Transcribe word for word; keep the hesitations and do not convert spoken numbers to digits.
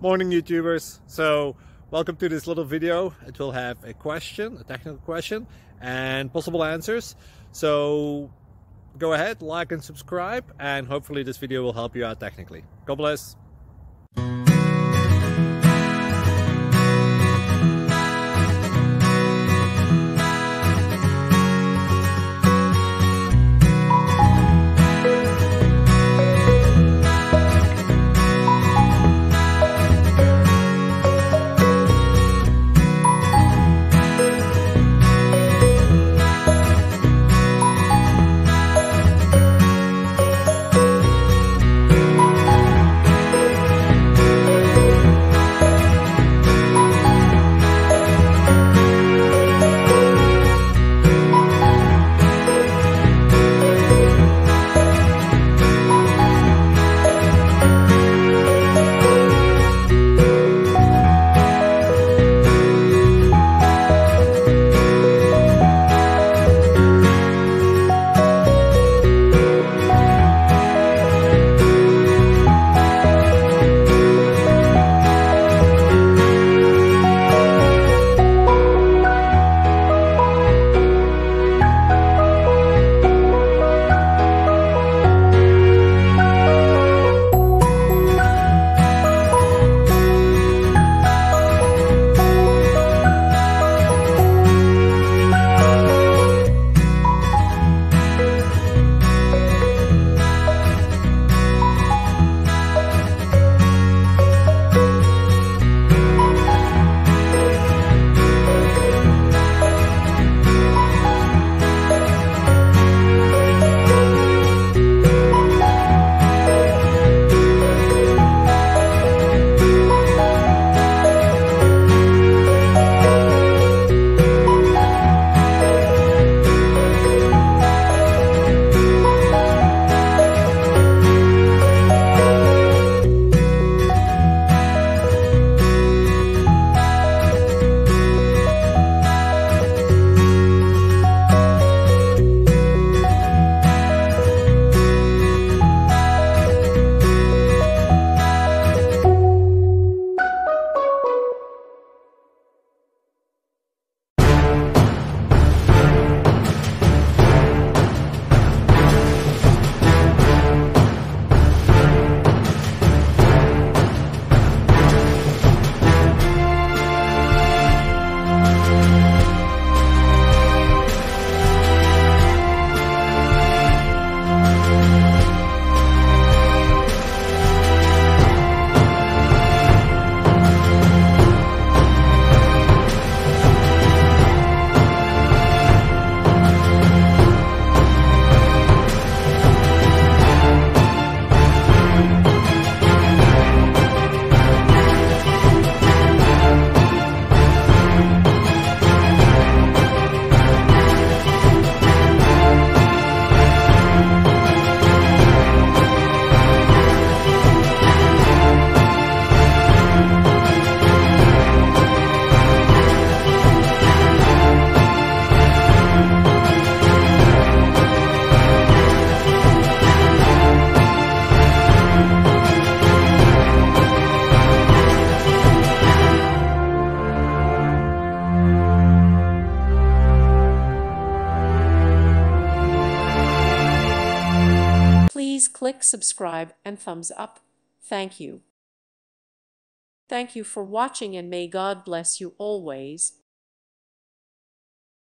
Morning YouTubers. So welcome to this little video. It will have a question, a technical question, and possible answers. So go ahead, like and subscribe, and hopefully this video will help you out technically. God bless. Please click subscribe and thumbs up. Thank you. Thank you for watching, and may God bless you always.